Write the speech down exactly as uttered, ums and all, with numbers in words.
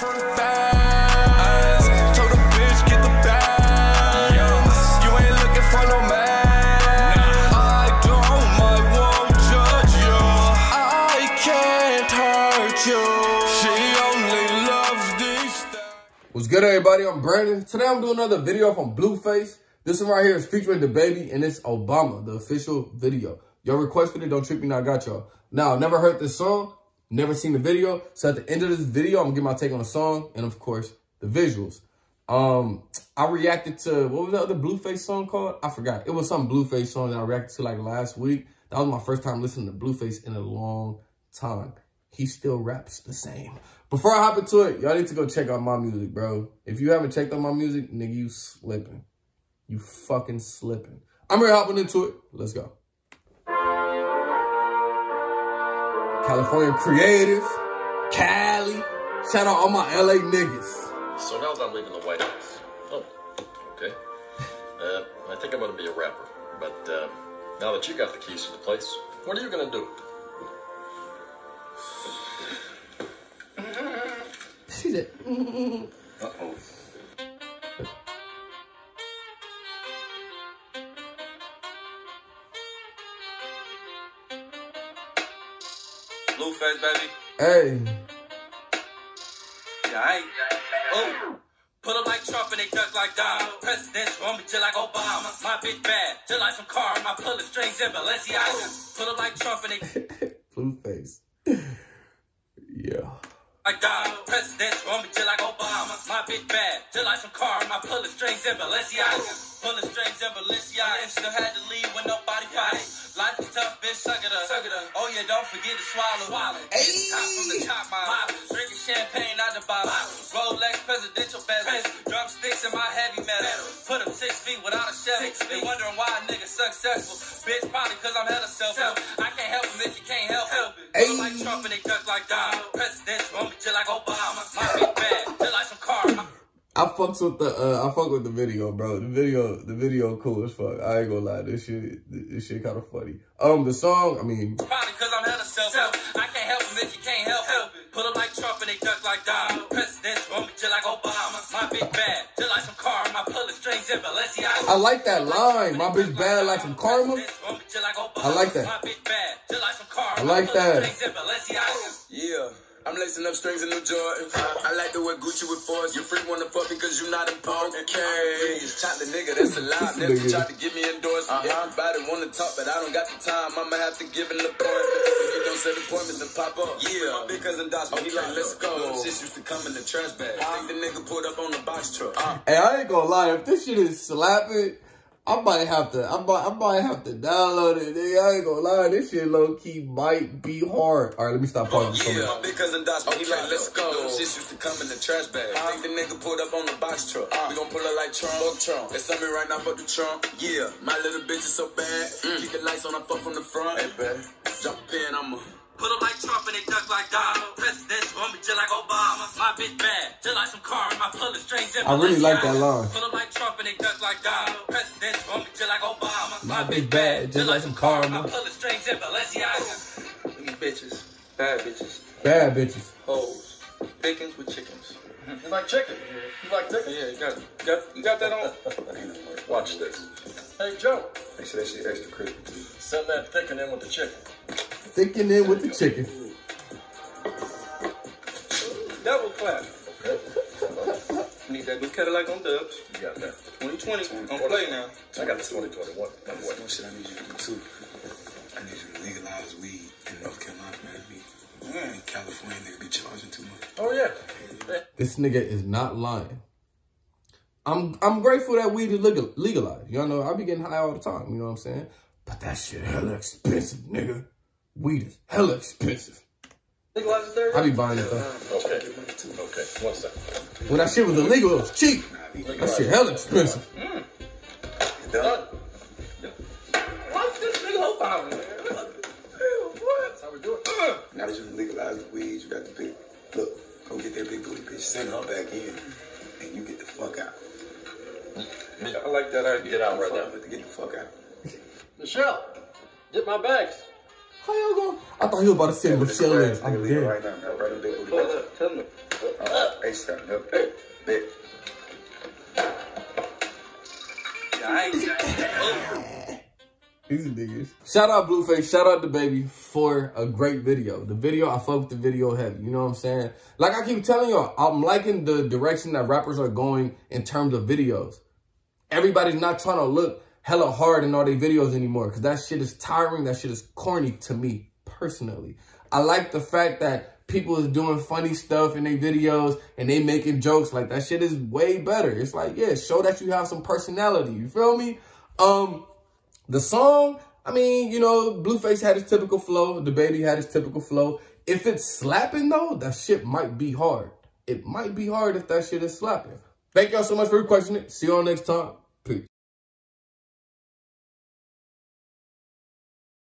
fast. Told the bitch get the bag. You ain't looking for no man. I don't, I won't judge you. I can't hurt you. She only loves these things. What's good, everybody? I'm Brandon. Today I'm doing another video from Blueface. This one right here is featuring DaBaby, and it's Obama, the official video. Y'all requested it, don't trip me, now I got y'all. Now, never heard this song, never seen the video. So at the end of this video, I'm gonna get my take on the song and, of course, the visuals. Um, I reacted to, what was the other Blueface song called? I forgot. It was some Blueface song that I reacted to like last week. That was my first time listening to Blueface in a long time. He still raps the same. Before I hop into it, y'all need to go check out my music, bro. If you haven't checked out my music, nigga, you slipping. You fucking slipping. I'm ready hopping into it. Let's go. California creative, Cali. Shout out all my L A niggas. So now that I'm leaving the White House. Oh, okay. Uh, I think I'm gonna be a rapper. But uh, now that you got the keys to the place, what are you gonna do? She said, mm-hmm. Uh-oh. Blueface, baby. Hey. Yeah, I ain't. Oh. Put up like Trump and they duck like Donald. Presidents want me till like Obama. My bitch bad, till like some car. My pulling strings in Balenciaga. Put up like Trump and they. Blueface. Yeah. Like Donald. Presidents want me till like Obama. My bitch bad, till like some car. My pulling strings in Balenciaga. Pulling strings in Balenciaga. Still had to leave when nobody fighting. Life is tough, bitch, suck it up. Suck it up. Oh yeah, don't forget to swallow. Swallow. Hey. Top from the top, my drinking champagne out the bottle. Rolex presidential bezels. Drumsticks in my heavy metal. Put up six feet without a shovel. They wondering why a nigga successful. Bitch, probably cause I'm hella selfish. I can't help him if you can't help it. Hey. Put like Trump and they duck like Donald. Presidents want me just like Obama. My big bad, just like some car. I fucks with the uh, I fuck with the video, bro. The video, the video, cool as fuck. I ain't gonna lie, this shit, this shit kind of funny. Um, the song, I mean, probably cause I'm hella selfish. I can't help him if you can't help it. Put up like Trump and they duck like Donald. Presidents want me just like Obama. My bitch bad, just like some car. My pulling strings in Balenciaga. I like that line. My bitch bad like some karma. I like that. My bitch bad, just like some car. I like that. Yeah. I'm lacing up strings in New Jordan. I like the way Gucci with force. You free wanna fuck because you not important. Okay. Chocolate nigga, that's a lie. Never tried to give me endorsement. Uh-huh. Everybody wanna talk, but I don't got the time. I'ma have to give an appointment. If you don't set appointments, then pop up. Yeah. Big cousin Dots, okay, he like, let's go. Shit used to come in the trash bag. I think the nigga pulled up on the box truck. Uh. Hey, I ain't gonna lie. If this shit is slapping, I might have to, I might, I might have to download it, nigga. I ain't gonna lie, this shit low key might be hard. All right, let me stop pausing. Yeah, my big cousin Dots, okay, he like, let's go. Shit used to come in the trash bag. I think the nigga pulled up on the box truck. Uh, we gon' pull up like Trump. Fuck Trump. It's something right now, fuck the Trump. Yeah, my little bitch is so bad. Mm. Keep the lights on, I fuck from the front. Hey, baby, drop a pin, I'ma. Put up like Trump and they duck like Donald. Presidents want me just like Obama. My bitch bad, just like some car. My pulling strings in I really like that line. Put up like Trump and they duck like Donald. Presidents want me just like Obama. My, My bitch bad, just like some car. My pulling strings in Balenciaga. These bitches, bad bitches. Bad bitches. Hoes. Bacons with chickens. You like chicken? You like chicken? Yeah, you got, you got, you got that on? Watch this. Hey, Joe. They said that shit extra crispy. Send that thicken in with the chicken. Thicken in with the chicken. Double clap. Need that new Cadillac on dubs. You got that. twenty twenty. On play now. I got the twenty twenty-one. That's one shit I need you to do too. I need you to legalize weed in North Carolina, man. Man, California nigga be charging too much. Oh yeah. This nigga is not lying. I'm I'm grateful that weed is legal, legalized. Y'all know I be getting high all the time. You know what I'm saying? But that shit hella expensive, nigga. Weed is hella expensive. Legalize it there? I be buying it though. Okay. Okay. One second. When that shit was illegal, it was cheap. That shit hella expensive. Mm. Done. What's this nigga whole power, man? What? How we doing? Uh. Now that you legalize weed, you got to pick. Look, go get that big booty bitch, send her back in, and you get the fuck out. Yeah, I like that idea. Get out right now. Get the fuck out. Michelle, get my bags. How y'all going? I thought he was about to send Michelle in. I'm dead. Right now, man. Right on big booty. Tell him. A$AP, no, hey, big. These niggas. Shout out Blueface, shout out DaBaby for a great video. The video, I fuck with the video heavy, you know what I'm saying? Like I keep telling y'all, I'm liking the direction that rappers are going in terms of videos. Everybody's not trying to look hella hard in all their videos anymore because that shit is tiring, that shit is corny to me personally. I like the fact that people is doing funny stuff in their videos and they making jokes. Like that shit is way better. It's like, yeah, show that you have some personality, you feel me? Um... The song, I mean, you know, Blueface had his typical flow. DaBaby had his typical flow. If it's slapping, though, that shit might be hard. It might be hard if that shit is slapping. Thank y'all so much for requesting it. See y'all next time.